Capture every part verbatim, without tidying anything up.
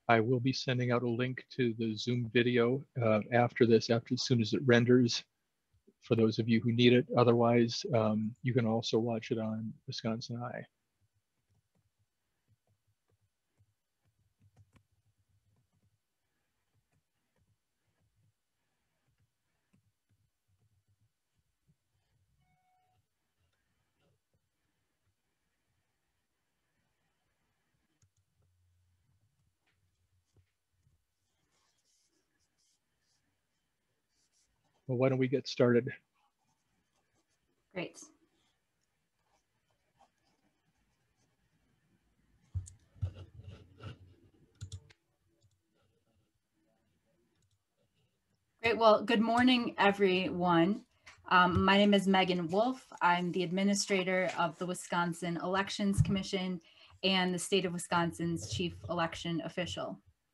I will be sending out a link to the Zoom video uh, after this, after as soon as it renders, for those of you who need it. Otherwise, um, you can also watch it on Wisconsin Eye. Well, why don't we get started? Great. Great. Well, good morning, everyone. Um, my name is Megan Wolf. I'm the administrator of the Wisconsin Elections Commission and the state of Wisconsin's chief election official.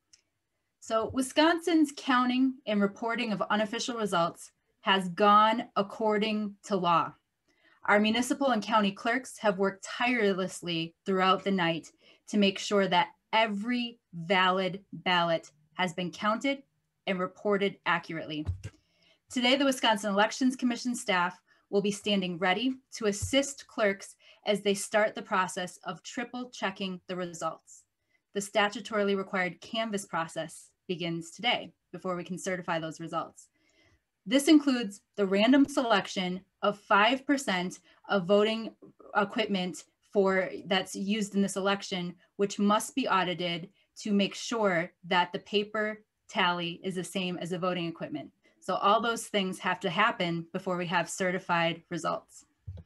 So Wisconsin's counting and reporting of unofficial results has gone according to law. Our municipal and county clerks have worked tirelessly throughout the night to make sure that every valid ballot has been counted and reported accurately. Today, the Wisconsin Elections Commission staff will be standing ready to assist clerks as they start the process of triple checking the results. The statutorily required canvass process begins today before we can certify those results. This includes the random selection of five percent of voting equipment for that's used in this election, which must be audited to make sure that the paper tally is the same as the voting equipment. So all those things have to happen before we have certified results.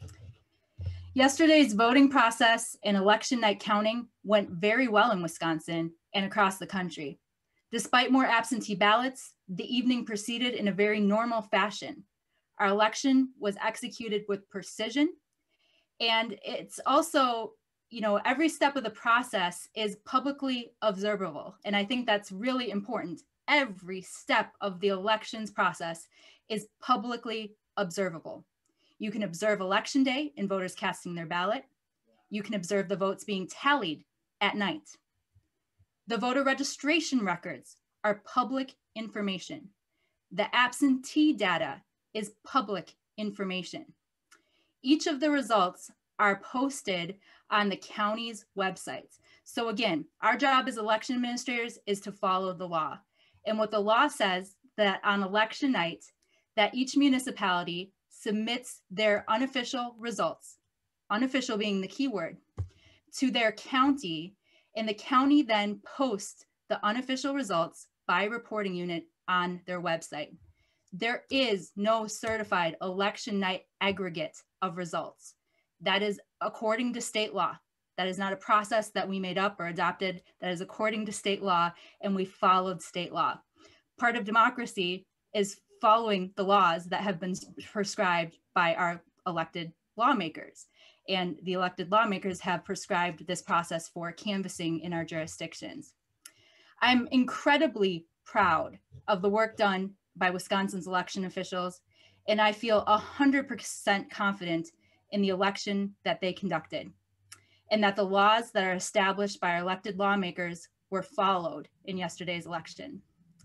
Yesterday's voting process and election night counting went very well in Wisconsin and across the country. Despite more absentee ballots, the evening proceeded in a very normal fashion. Our election was executed with precision, and it's also, you know, every step of the process is publicly observable. And I think that's really important. Every step of the elections process is publicly observable. You can observe election day and voters casting their ballot. You can observe the votes being tallied at night. The voter registration records are public information. The absentee data is public information. Each of the results are posted on the county's websites. So again, our job as election administrators is to follow the law. And what the law says that on election night, that each municipality submits their unofficial results, unofficial being the key word, to their county, and the county then posts the unofficial results by reporting unit on their website. There is no certified election night aggregate of results. That is according to state law. That is not a process that we made up or adopted. That is according to state law, and we followed state law. Part of democracy is following the laws that have been prescribed by our elected lawmakers. And the elected lawmakers have prescribed this process for canvassing in our jurisdictions. I'm incredibly proud of the work done by Wisconsin's election officials, and I feel one hundred percent confident in the election that they conducted, and that the laws that are established by our elected lawmakers were followed in yesterday's election.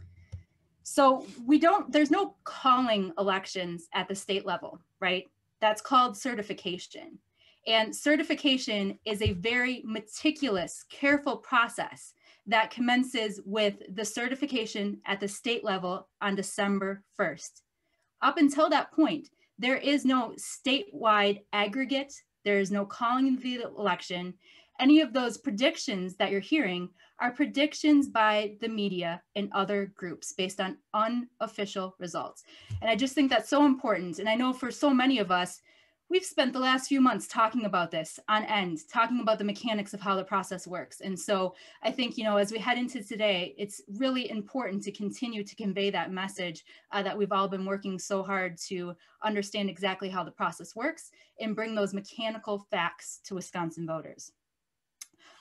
So we don't, there's no calling elections at the state level, right? That's called certification. And certification is a very meticulous, careful process that commences with the certification at the state level on December first. Up until that point, there is no statewide aggregate. There is no calling the election. Any of those predictions that you're hearing are predictions by the media and other groups based on unofficial results. And I just think that's so important. And I know for so many of us, we've spent the last few months talking about this on end, talking about the mechanics of how the process works. And so I think, you know, as we head into today, it's really important to continue to convey that message uh, that we've all been working so hard to understand exactly how the process works and bring those mechanical facts to Wisconsin voters.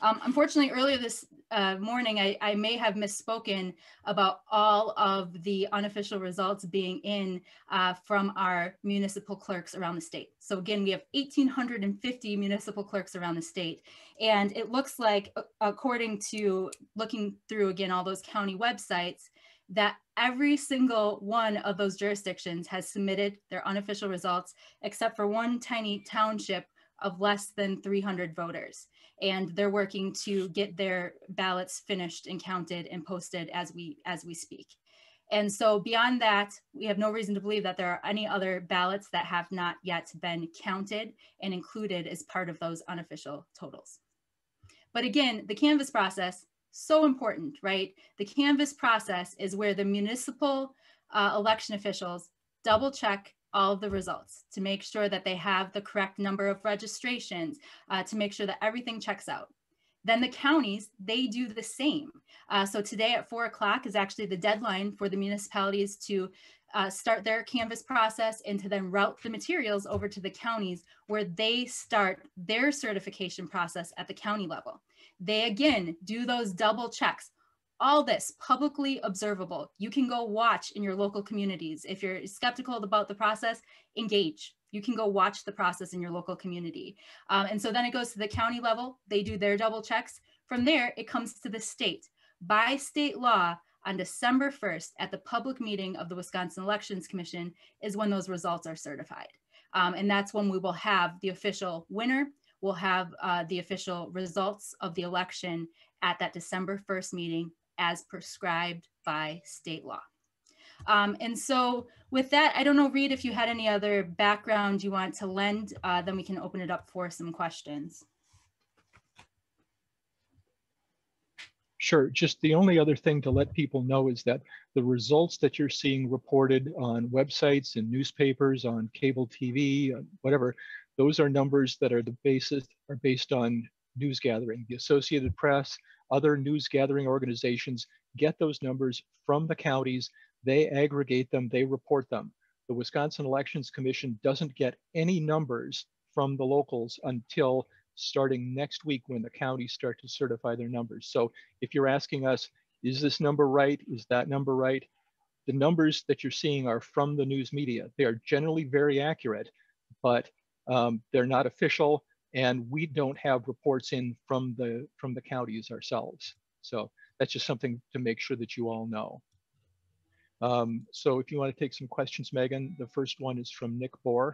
Um, unfortunately, earlier this uh, morning, I, I may have misspoken about all of the unofficial results being in uh, from our municipal clerks around the state. So again, we have one thousand eight hundred fifty municipal clerks around the state. And it looks like, according to looking through again, all those county websites, that every single one of those jurisdictions has submitted their unofficial results, except for one tiny township of less than three hundred voters. And they're working to get their ballots finished and counted and posted as we as we speak. And so beyond that, we have no reason to believe that there are any other ballots that have not yet been counted and included as part of those unofficial totals. But again, the canvass process, so important, right? The canvass process is where the municipal uh, election officials double check all of the results to make sure that they have the correct number of registrations, uh, to make sure that everything checks out. Then the counties, they do the same. Uh, so today at four o'clock is actually the deadline for the municipalities to uh, start their canvass process and to then route the materials over to the counties where they start their certification process at the county level. They again do those double checks. All this publicly observable. You can go watch in your local communities. If you're skeptical about the process, engage. You can go watch the process in your local community. Um, and so then it goes to the county level. They do their double checks. From there, it comes to the state. By state law, on December first, at the public meeting of the Wisconsin Elections Commission is when those results are certified. Um, and that's when we will have the official winner. We'll have uh, the official results of the election at that December first meeting as prescribed by state law. Um, and so with that, I don't know, Reed, if you had any other background you want to lend, uh, then we can open it up for some questions. Sure. Just the only other thing to let people know is that the results that you're seeing reported on websites and newspapers, on cable T V, whatever, those are numbers that are the basis are based on news gathering. The Associated Press, other news gathering organizations get those numbers from the counties. They aggregate them, they report them. The Wisconsin Elections Commission doesn't get any numbers from the locals until starting next week when the counties start to certify their numbers. So if you're asking us, is this number right? Is that number right? The numbers that you're seeing are from the news media. They are generally very accurate, but um, they're not official, and we don't have reports in from the from the counties ourselves. So that's just something to make sure that you all know. Um, so if you want to take some questions, Megan, the first one is from Nick Bohr.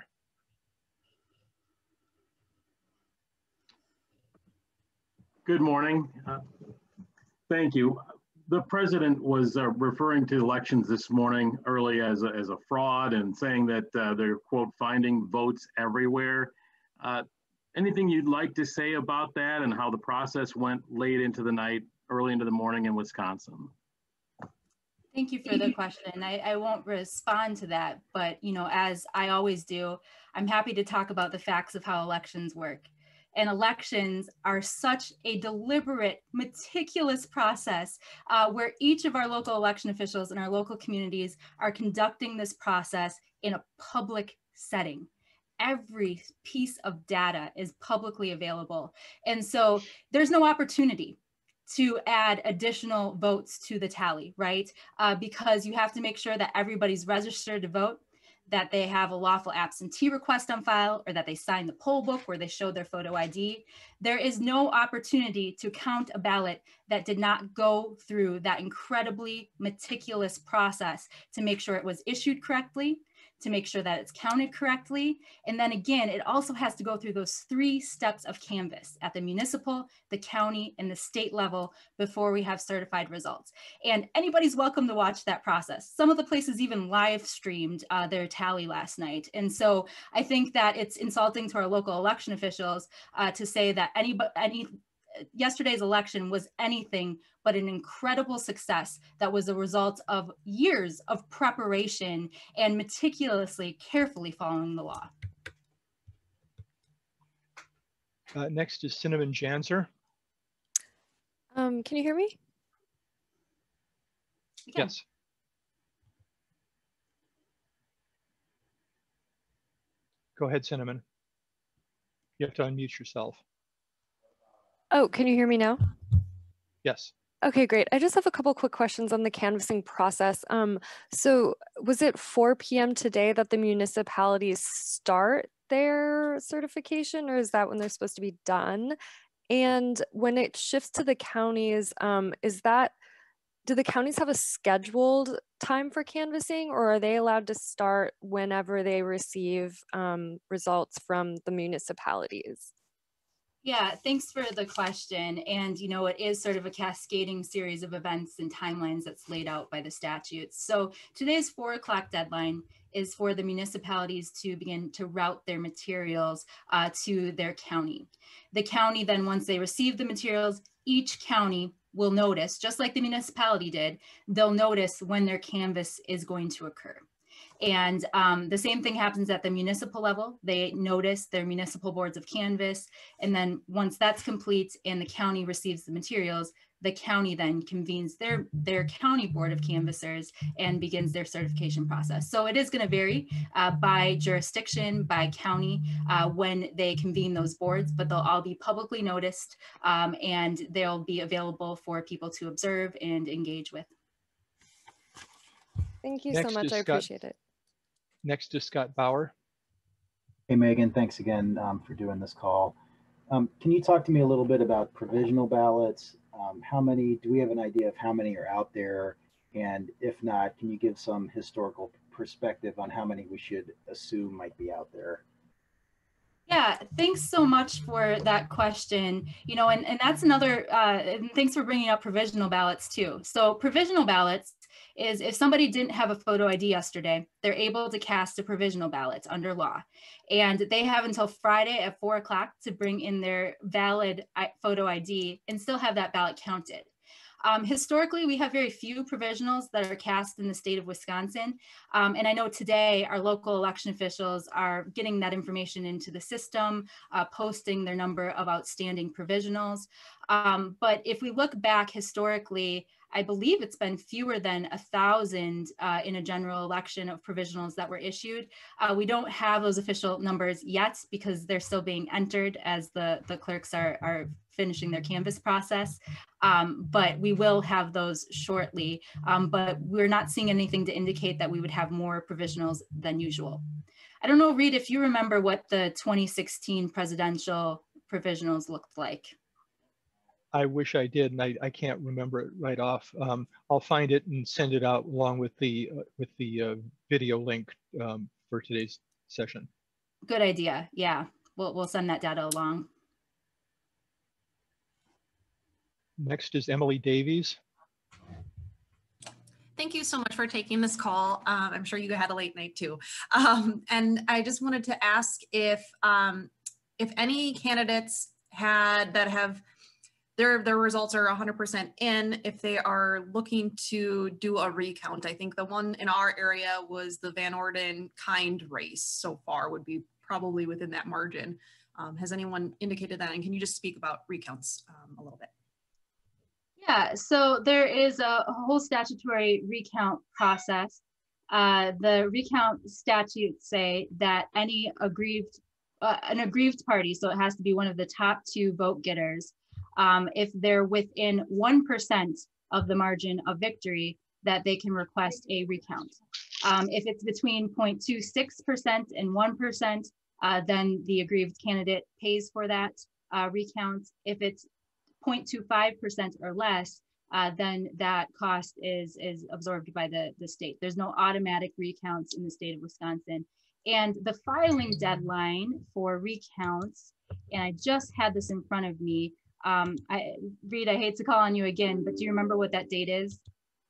Good morning. Uh, thank you. The president was uh, referring to elections this morning early as a, as a fraud and saying that uh, they're, quote, finding votes everywhere. Uh, anything you'd like to say about that and how the process went late into the night, early into the morning in Wisconsin? Thank you for the question. I, I won't respond to that, but you know, as I always do, I'm happy to talk about the facts of how elections work. And elections are such a deliberate, meticulous process uh, where each of our local election officials in our local communities are conducting this process in a public setting. Every piece of data is publicly available. And so there's no opportunity to add additional votes to the tally, right? Uh, because you have to make sure that everybody's registered to vote, that they have a lawful absentee request on file, or that they sign the poll book where they show their photo I D. There is no opportunity to count a ballot that did not go through that incredibly meticulous process to make sure it was issued correctly, to make sure that it's counted correctly. And then again, it also has to go through those three steps of canvass at the municipal, the county, and the state level before we have certified results. And anybody's welcome to watch that process. Some of the places even live streamed uh, their tally last night. And so I think that it's insulting to our local election officials uh, to say that any, any yesterday's election was anything but an incredible success that was a result of years of preparation and meticulously, carefully following the law. Uh, next is Cinnamon Janzer. Um, can you hear me? Yes. Go ahead, Cinnamon. You have to unmute yourself. Oh, can you hear me now? Yes. Okay, great. I just have a couple quick questions on the canvassing process. Um, so was it four p m today that the municipalities start their certification, or is that when they're supposed to be done? And when it shifts to the counties, um, is that, do the counties have a scheduled time for canvassing, or are they allowed to start whenever they receive um, results from the municipalities? Yeah, thanks for the question. And, you know, it is sort of a cascading series of events and timelines that's laid out by the statutes. So today's four o'clock deadline is for the municipalities to begin to route their materials uh, to their county. The county then, once they receive the materials, each county will notice, just like the municipality did, they'll notice when their canvass is going to occur. And um, the same thing happens at the municipal level. They notice their municipal boards of canvass. And then once that's complete and the county receives the materials, the county then convenes their, their county board of canvassers and begins their certification process. So it is going to vary uh, by jurisdiction, by county, uh, when they convene those boards, but they'll all be publicly noticed um, and they'll be available for people to observe and engage with. Thank you Next so much. is I Scott. appreciate it. Next is Scott Bauer. Hey, Megan, thanks again um, for doing this call. Um, can you talk to me a little bit about provisional ballots? Um, how many, do we have an idea of how many are out there? And if not, can you give some historical perspective on how many we should assume might be out there? Yeah, thanks so much for that question. You know, and, and that's another, uh, and thanks for bringing up provisional ballots too. So provisional ballots is if somebody didn't have a photo I D yesterday, they're able to cast a provisional ballot under law. And they have until Friday at four o'clock to bring in their valid photo I D and still have that ballot counted. Um, historically, we have very few provisionals that are cast in the state of Wisconsin. Um, and I know today our local election officials are getting that information into the system, uh, posting their number of outstanding provisionals. Um, but if we look back historically, I believe it's been fewer than a thousand uh, in a general election of provisionals that were issued. Uh, we don't have those official numbers yet because they're still being entered as the, the clerks are, are finishing their canvass process. Um, but we will have those shortly. Um, but we're not seeing anything to indicate that we would have more provisionals than usual. I don't know, Reed, if you remember what the twenty sixteen presidential provisionals looked like. I wish I did, and I, I can't remember it right off. Um, I'll find it and send it out along with the uh, with the uh, video link um, for today's session. Good idea. Yeah, we'll we'll send that data along. Next is Emily Davies. Thank you so much for taking this call. Um, I'm sure you had a late night too. Um, and I just wanted to ask if um, if any candidates had that have Their, their results are one hundred percent in, if they are looking to do a recount. I think the one in our area was the Van Orden Kind race so far would be probably within that margin. Um, has anyone indicated that? And can you just speak about recounts um, a little bit? Yeah, so there is a whole statutory recount process. Uh, the recount statutes say that any aggrieved, uh, an aggrieved party, so it has to be one of the top two vote getters, Um, if they're within one percent of the margin of victory, that they can request a recount. Um, if it's between zero point two six percent and one percent, uh, then the aggrieved candidate pays for that uh, recount. If it's zero point two five percent or less, uh, then that cost is, is absorbed by the, the state. There's no automatic recounts in the state of Wisconsin. And the filing deadline for recounts, and I just had this in front of me, Um, I, Reed, I hate to call on you again, but do you remember what that date is?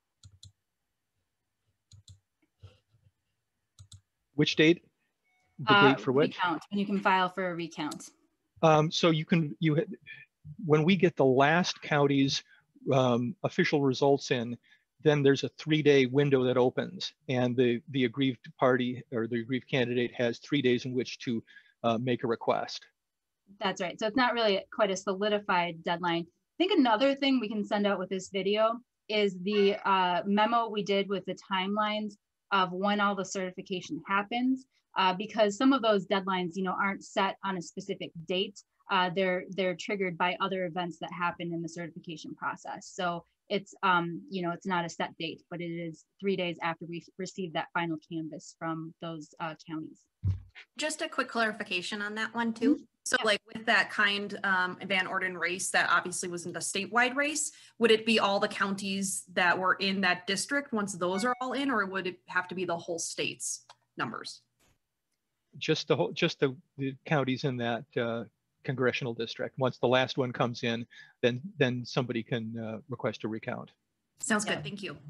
Which date? The Uh, date for which? Recount, when you can file for a recount. Um, so you can, you when we get the last county's um, official results in, then there's a three-day window that opens, and the, the aggrieved party or the aggrieved candidate has three days in which to uh, make a request. That's right. So it's not really quite a solidified deadline. I think another thing we can send out with this video is the uh, memo we did with the timelines of when all the certification happens, uh, because some of those deadlines, you know, aren't set on a specific date. uh, they're they're triggered by other events that happen in the certification process. So it's um, you know, it's not a set date, but it is three days after we receive that final canvas from those uh, counties. Just a quick clarification on that one too. So Yeah. like with that kind um, Van Orden race that obviously wasn't a statewide race, would it be all the counties that were in that district once those are all in, or would it have to be the whole state's numbers? Just the whole, just the, the counties in that uh, congressional district. Once the last one comes in, then then somebody can uh, request a recount. Sounds Yeah. good. Thank you.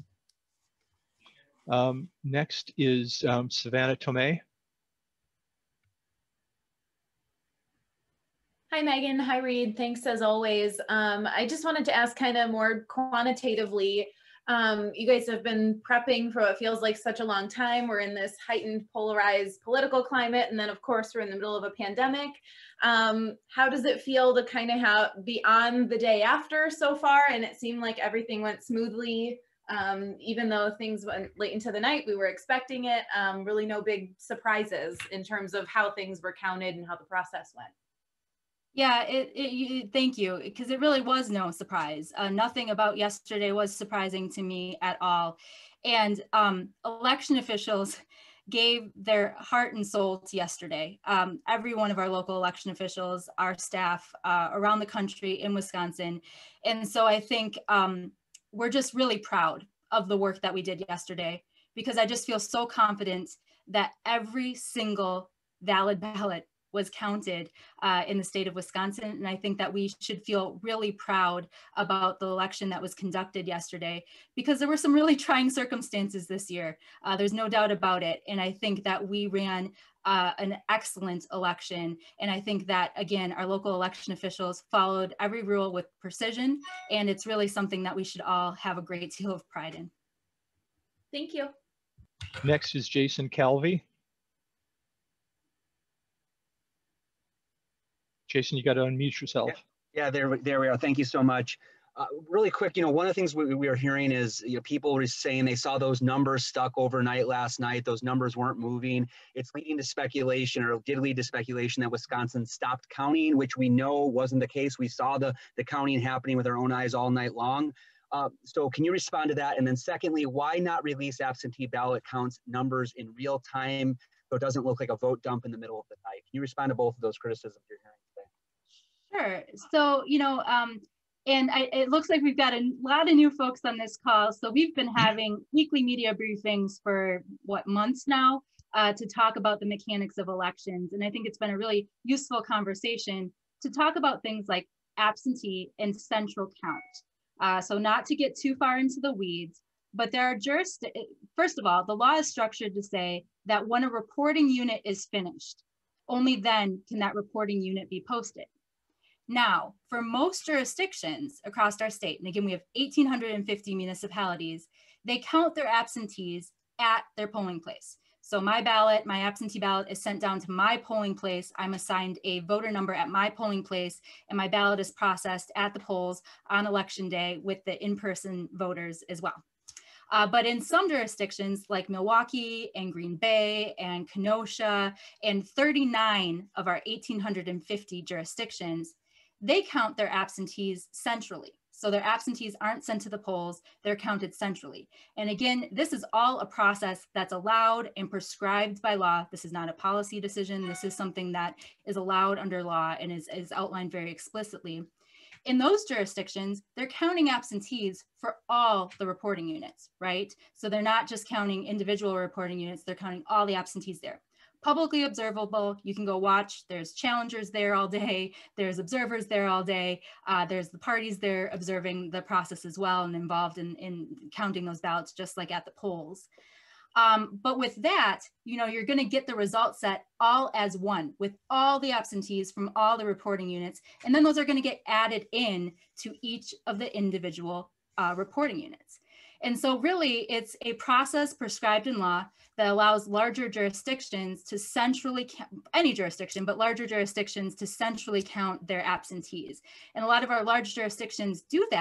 Um, next is um, Savannah Tomei. Hi, Megan. Hi, Reed. Thanks as always. Um, I just wanted to ask kind of more quantitatively, um, you guys have been prepping for what feels like such a long time. We're in this heightened polarized political climate. And then of course we're in the middle of a pandemic. Um, how does it feel to kind of have be on the day after so far? And it seemed like everything went smoothly. Um, even though things went late into the night, we were expecting it. Um, really no big surprises in terms of how things were counted and how the process went. Yeah, it, it, you, thank you, because it really was no surprise. Uh, nothing about yesterday was surprising to me at all. And um, election officials gave their heart and soul to yesterday. Um, every one of our local election officials, our staff uh, around the country in Wisconsin. And so I think um, we're just really proud of the work that we did yesterday, because I just feel so confident that every single valid ballot was counted uh, in the state of Wisconsin. And I think that we should feel really proud about the election that was conducted yesterday, because there were some really trying circumstances this year. Uh, there's no doubt about it. And I think that we ran uh, an excellent election. And I think that, again, our local election officials followed every rule with precision. And it's really something that we should all have a great deal of pride in. Thank you. Next is Jason Calvi. Jason, you got to unmute yourself. Yeah, yeah, there, there we are. Thank you so much. Uh, really quick, you know, one of the things we, we are hearing is, you know, people were saying they saw those numbers stuck overnight last night. Those numbers weren't moving. It's leading to speculation, or did lead to speculation, that Wisconsin stopped counting, which we know wasn't the case. We saw the, the counting happening with our own eyes all night long. Uh, so can you respond to that? And then secondly, why not release absentee ballot counts numbers in real time so it doesn't look like a vote dump in the middle of the night? Can you respond to both of those criticisms you're hearing today? Sure. So, you know, um, and I, it looks like we've got a lot of new folks on this call. So we've been having weekly media briefings for what, months now uh, to talk about the mechanics of elections. And I think it's been a really useful conversation to talk about things like absentee and central count. Uh, so not to get too far into the weeds, but there are jurisdictions. First of all, the law is structured to say that when a reporting unit is finished, only then can that reporting unit be posted. Now, for most jurisdictions across our state, and again, we have one thousand eight hundred fifty municipalities, they count their absentees at their polling place. So my ballot, my absentee ballot is sent down to my polling place. I'm assigned a voter number at my polling place, and my ballot is processed at the polls on election day with the in-person voters as well. Uh, but in some jurisdictions like Milwaukee and Green Bay and Kenosha and thirty-nine of our one thousand eight hundred fifty jurisdictions, they count their absentees centrally. So their absentees aren't sent to the polls, they're counted centrally. And again, this is all a process that's allowed and prescribed by law. This is not a policy decision. This is something that is allowed under law and is, is outlined very explicitly. In those jurisdictions, they're counting absentees for all the reporting units, right? So they're not just counting individual reporting units, they're counting all the absentees there. Publicly observable, you can go watch. There's challengers there all day. There's observers there all day. Uh, there's the parties there observing the process as well and involved in, in counting those ballots, just like at the polls. Um, but with that, you know, you're gonna get the result set all as one with all the absentees from all the reporting units. And then those are gonna get added in to each of the individual uh, reporting units. And so really it's a process prescribed in law that allows larger jurisdictions to centrally count, any jurisdiction, but larger jurisdictions to centrally count their absentees. And a lot of our large jurisdictions do that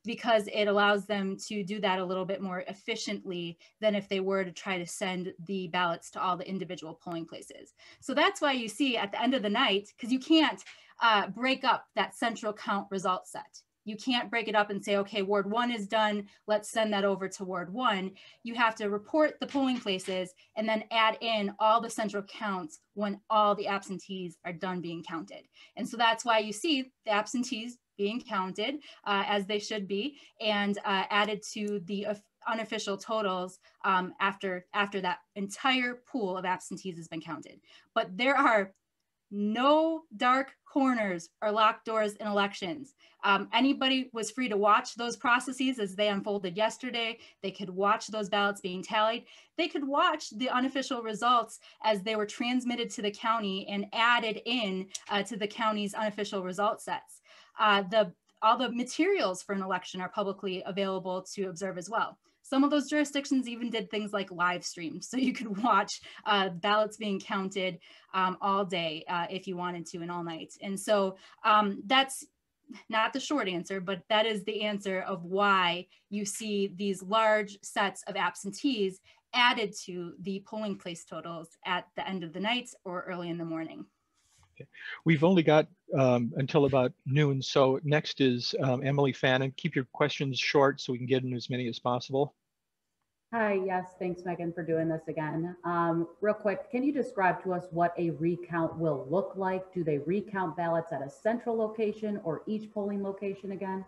because it allows them to do that a little bit more efficiently than if they were to try to send the ballots to all the individual polling places. So that's why you see at the end of the night, because you can't uh, break up that central count result set. You can't break it up and say, okay, Ward one is done, let's send that over to Ward one. You have to report the polling places and then add in all the central counts when all the absentees are done being counted. And so that's why you see the absentees being counted uh, as they should be, and uh, added to the unofficial totals um, after, after that entire pool of absentees has been counted. But there are no dark corners or locked doors in elections. Um, anybody was free to watch those processes as they unfolded yesterday. They could watch those ballots being tallied. They could watch the unofficial results as they were transmitted to the county and added in uh, to the county's unofficial result sets. Uh, the, all the materials for an election are publicly available to observe as well. Some of those jurisdictions even did things like live streams, so you could watch uh, ballots being counted um, all day uh, if you wanted to, and all night. And so um, that's not the short answer, but that is the answer of why you see these large sets of absentees added to the polling place totals at the end of the night or early in the morning. Okay. We've only got um, until about noon, so next is um, Emily Fannin. Keep your questions short so we can get in as many as possible. Hi, yes, thanks Megan for doing this again. Um, real quick, can you describe to us what a recount will look like? Do they recount ballots at a central location or each polling location again?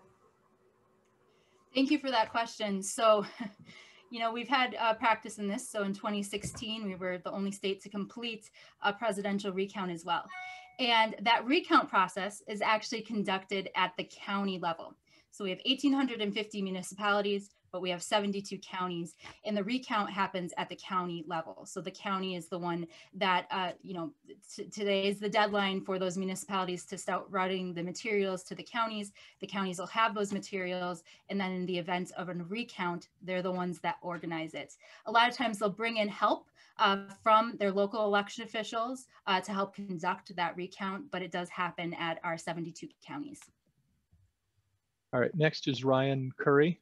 Thank you for that question. So, you know, we've had uh, practice in this. So in twenty sixteen, we were the only state to complete a presidential recount as well. And that recount process is actually conducted at the county level. So we have one thousand eight hundred fifty municipalities, but we have seventy-two counties, and the recount happens at the county level. So the county is the one that, uh, you know, today is the deadline for those municipalities to start routing the materials to the counties. The counties will have those materials, and then in the event of a recount, they're the ones that organize it. A lot of times they'll bring in help uh, from their local election officials uh, to help conduct that recount, but it does happen at our seventy-two counties. All right, next is Ryan Curry.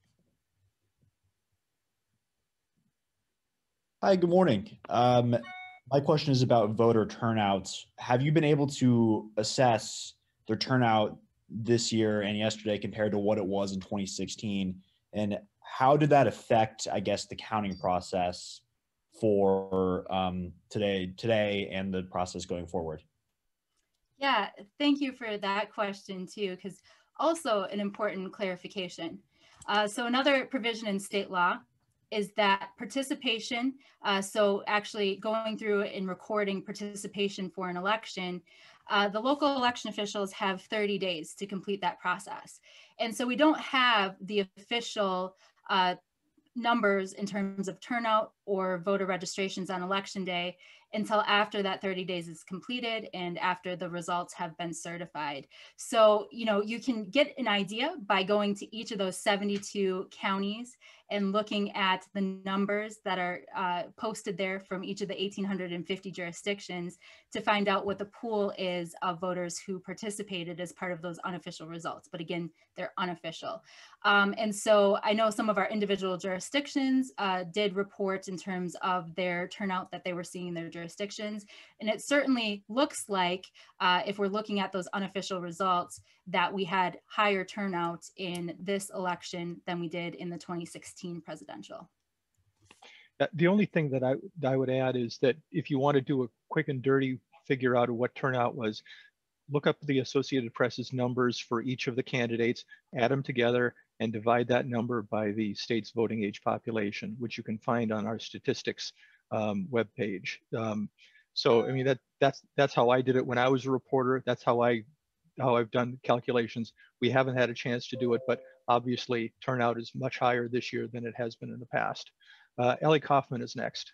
Hi, good morning. Um, my question is about voter turnouts. Have you been able to assess their turnout this year and yesterday compared to what it was in twenty sixteen? And how did that affect, I guess, the counting process for um, today, today and the process going forward? Yeah, thank you for that question too, because also an important clarification. Uh, so another provision in state law is that participation, uh, so actually going through and recording participation for an election, uh, the local election officials have thirty days to complete that process. And so we don't have the official uh, numbers in terms of turnout or voter registrations on election day until after that thirty days is completed and after the results have been certified. So, you know, you can get an idea by going to each of those seventy-two counties and looking at the numbers that are uh, posted there from each of the one thousand eight hundred fifty jurisdictions to find out what the pool is of voters who participated as part of those unofficial results. But again, they're unofficial. Um, and so I know some of our individual jurisdictions uh, did report in terms of their turnout that they were seeing in their jurisdictions. And it certainly looks like, uh, if we're looking at those unofficial results, that we had higher turnout in this election than we did in the twenty sixteen presidential. The only thing that I, that I would add is that if you want to do a quick and dirty figure out of what turnout was, look up the Associated Press's numbers for each of the candidates, add them together, and divide that number by the state's voting age population, which you can find on our statistics um, webpage. Um, so, I mean, that that's that's how I did it when I was a reporter. That's how I how I've done calculations. We haven't had a chance to do it, but obviously turnout is much higher this year than it has been in the past. Uh, Ellie Kaufman is next.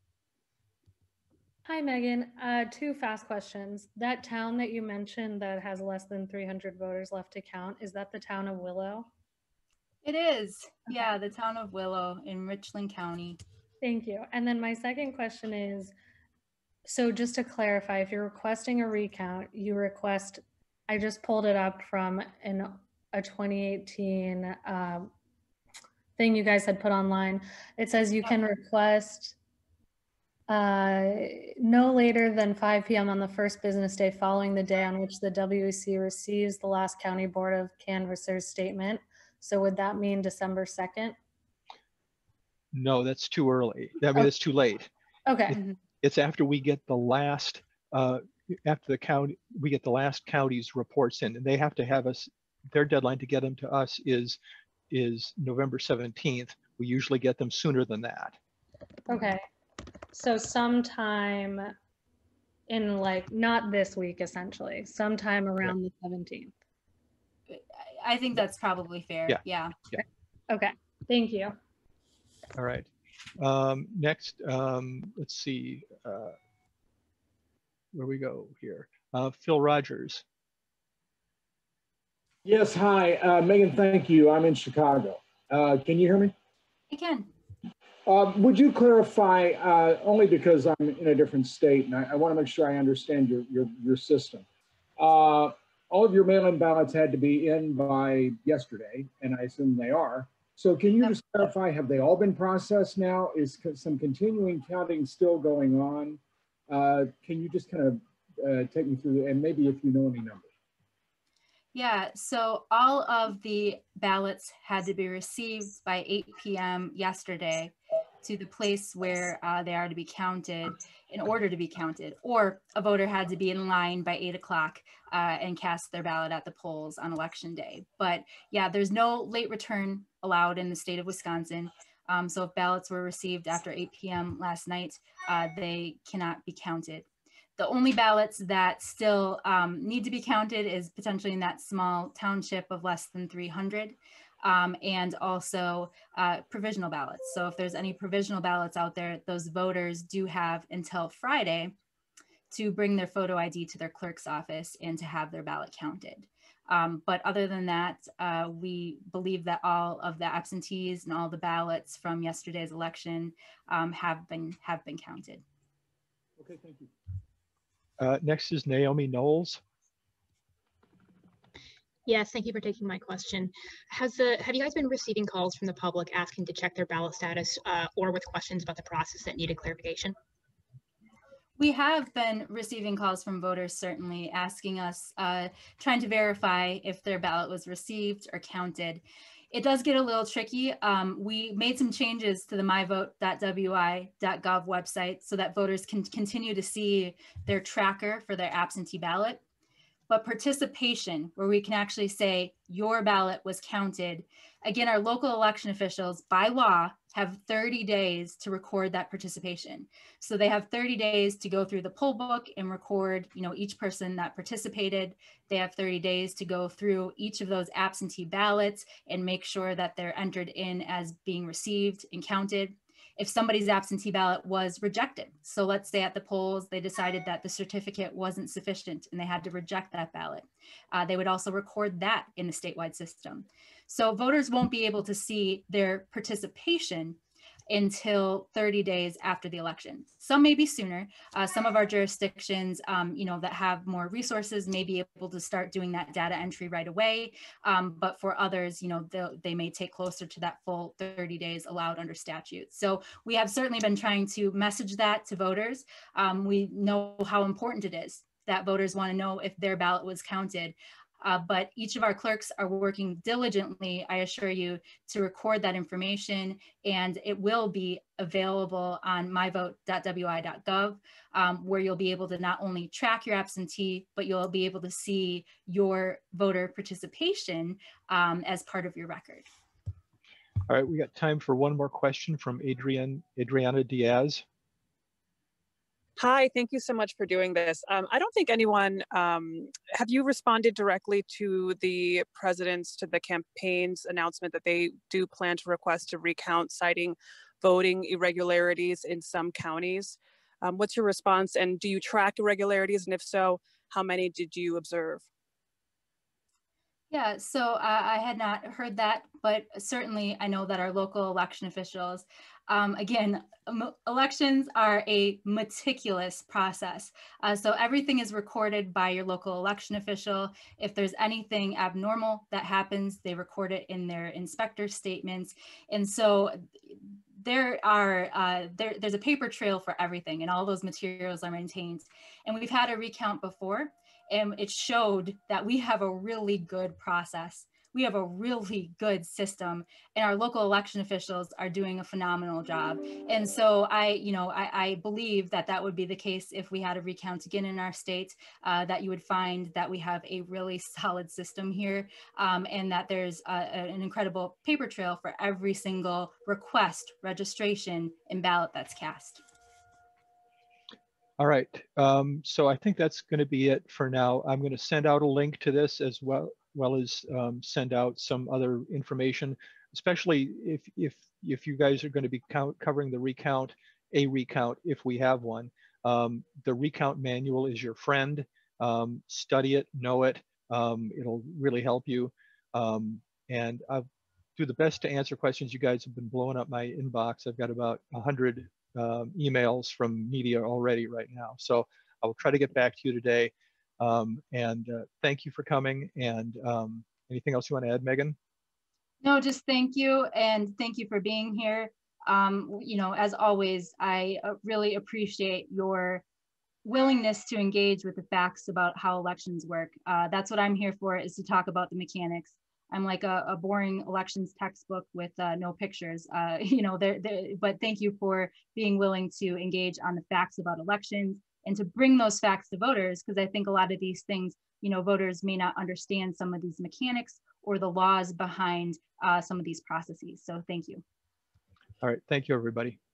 Hi, Megan. Uh, two fast questions. That town that you mentioned that has less than three hundred voters left to count, is that the town of Willow? It is. Okay. Yeah, the town of Willow in Richland County. Thank you. And then my second question is, so just to clarify, if you're requesting a recount, you request, I just pulled it up from an a twenty eighteen um, thing you guys had put online. It says you can request uh, no later than five p m on the first business day following the day on which the W E C receives the last County Board of Canvassers statement. So would that mean December second? No, that's too early. I mean, Oh. it's too late. Okay. It- It's after we get the last, uh, after the county, we get the last county's reports in, and they have to have us, their deadline to get them to us is, is November seventeenth. We usually get them sooner than that. Okay. So sometime in like, not this week, essentially, sometime around the seventeenth. I think that's probably fair. Yeah. Yeah. Okay. Thank you. All right. Um, next, um, let's see, uh, where we go here. Uh, Phil Rogers. Yes, hi, uh, Megan, thank you. I'm in Chicago. Uh, can you hear me? I can. Uh, would you clarify, uh, only because I'm in a different state and I, I want to make sure I understand your, your, your system. Uh, all of your mail-in ballots had to be in by yesterday, and I assume they are. So can you just clarify, have they all been processed now? Is co- some continuing counting still going on? Uh, can you just kind of uh, take me through, and maybe if you know any numbers? Yeah, so all of the ballots had to be received by eight p m yesterday to the place where uh, they are to be counted in order to be counted, or a voter had to be in line by eight o'clock uh, and cast their ballot at the polls on election day. But yeah, there's no late return allowed in the state of Wisconsin. Um, so if ballots were received after eight p m last night, uh, they cannot be counted. The only ballots that still um, need to be counted is potentially in that small township of less than three hundred, um, and also uh, provisional ballots. So if there's any provisional ballots out there, those voters do have until Friday to bring their photo I D to their clerk's office and to have their ballot counted. Um, but other than that, uh, we believe that all of the absentees and all the ballots from yesterday's election um, have been have been counted. Okay, thank you. Uh, next is Naomi Knowles. Yes, thank you for taking my question. Has the have you guys been receiving calls from the public asking to check their ballot status uh, or with questions about the process that needed clarification? We have been receiving calls from voters, certainly asking us, uh, trying to verify if their ballot was received or counted. It does get a little tricky. Um, we made some changes to the my vote dot w i dot gov website so that voters can continue to see their tracker for their absentee ballot. But participation, where we can actually say your ballot was counted, again, our local election officials by law have thirty days to record that participation. So they have thirty days to go through the poll book and record, you know, each person that participated. They have thirty days to go through each of those absentee ballots and make sure that they're entered in as being received and counted. If somebody's absentee ballot was rejected, so let's say at the polls, they decided that the certificate wasn't sufficient and they had to reject that ballot, uh, they would also record that in the statewide system. So voters won't be able to see their participation until thirty days after the election. Some may be sooner. Uh, some of our jurisdictions, um, you know, that have more resources may be able to start doing that data entry right away. Um, but for others, you know, they may take closer to that full thirty days allowed under statute. So we have certainly been trying to message that to voters. Um, we know how important it is that voters want to know if their ballot was counted. Uh, but each of our clerks are working diligently, I assure you, to record that information, and it will be available on my vote dot w i dot gov, um, where you'll be able to not only track your absentee, but you'll be able to see your voter participation um, as part of your record. All right, we got time for one more question from Adrian, Adriana Diaz. Hi, thank you so much for doing this. Um, I don't think anyone, um, have you responded directly to the president's, to the campaign's announcement that they do plan to request a recount citing voting irregularities in some counties? Um, what's your response, and do you track irregularities? And if so, how many did you observe? Yeah, so uh, I had not heard that, but certainly I know that our local election officials, um, again, um, elections are a meticulous process. Uh, so everything is recorded by your local election official. If there's anything abnormal that happens, they record it in their inspector statements. And so there are, uh, there, there's a paper trail for everything, and all those materials are maintained. And we've had a recount before, and it showed that we have a really good process. We have a really good system, and our local election officials are doing a phenomenal job. And so I, you know, I, I believe that that would be the case if we had a recount again in our state, uh, that you would find that we have a really solid system here, um, and that there's a, an incredible paper trail for every single request, registration, and ballot that's cast. All right, um, so I think that's going to be it for now. I'm going to send out a link to this as well, well as um, send out some other information, especially if if if you guys are going to be count, covering the recount, a recount if we have one. Um, the recount manual is your friend. Um, study it, know it. Um, it'll really help you. Um, and I'll do the best to answer questions. You guys have been blowing up my inbox. I've got about a hundred Um, emails from media already right now. So I will try to get back to you today. Um, and uh, thank you for coming. And um, anything else you want to add, Megan? No, just thank you. And thank you for being here. Um, you know, as always, I uh, really appreciate your willingness to engage with the facts about how elections work. Uh, that's what I'm here for, is to talk about the mechanics. I'm like a, a boring elections textbook with uh, no pictures, uh, you know, they're, they're, but thank you for being willing to engage on the facts about elections and to bring those facts to voters, because I think a lot of these things, you know, voters may not understand some of these mechanics or the laws behind uh, some of these processes. So thank you. All right, thank you, everybody.